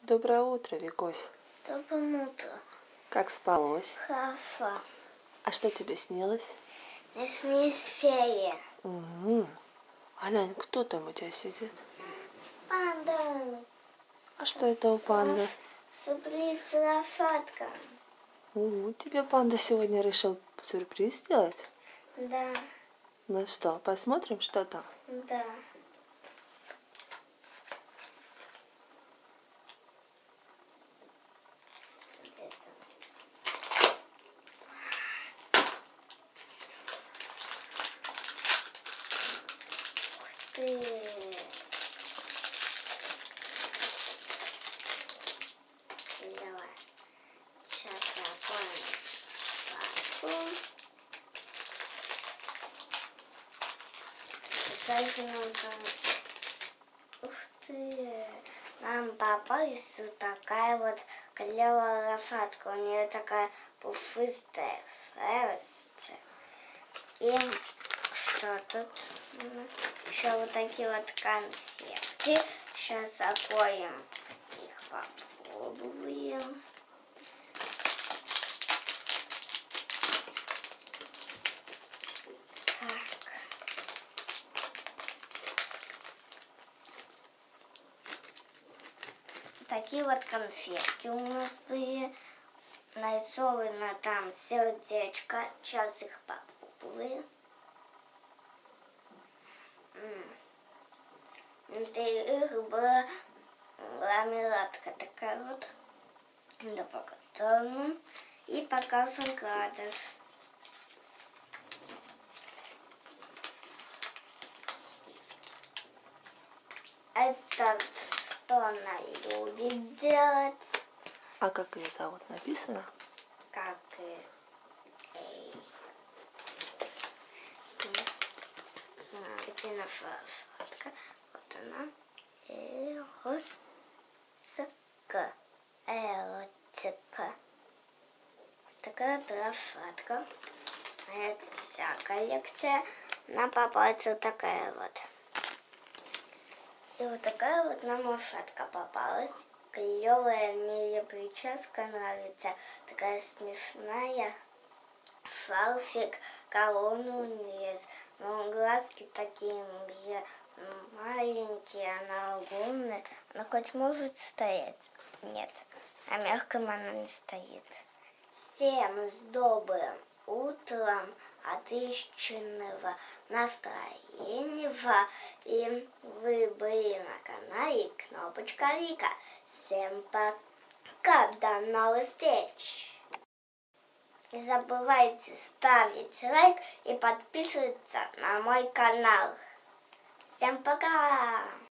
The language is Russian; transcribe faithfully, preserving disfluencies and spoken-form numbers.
Доброе утро, Викось. Доброе утро. Как спалось? Хорошо. А что тебе снилось? Мне снилась фея. Угу. Алянь, кто там у тебя сидит? Панда. А что это у панды? Сюрприз лошадка. У, тебе панда сегодня решил сюрприз сделать? Да. Ну что, посмотрим, что там? Да. Ух ты. Давай. Сейчас закроем папку. Дальше нам там... Ух ты. Нам попалась вот такая вот клевая лошадка. У нее такая пушистая шерсть. И что тут? Еще вот такие вот конфетки. Сейчас закроем их, попробуем. Так. Такие вот конфетки у нас были. Нарисовано там сердечко. Сейчас их попробуем. Внутри их была мармеладка такая вот. Да, пока в сторону. И показан градус. Это что она любит делать? А как ее зовут написано? Как и... Эй. Где наша лошадка? Вот она. Элцка. Элцка. Такая вот лошадка. А это вся коллекция. Нам попалась вот такая вот. И вот такая вот нам лошадка попалась. Клевая, мне ее прическа нравится. Такая смешная. Шарфик, корона у нее. Но глазки такие маленькие, она огромная. Она хоть может стоять? Нет. А мягком она не стоит. Всем с добрым утром, отличного настроения. И вы были на канале Кнопочка Вика. Всем пока, до новых встреч. Не забывайте ставить лайк и подписываться на мой канал. Всем пока!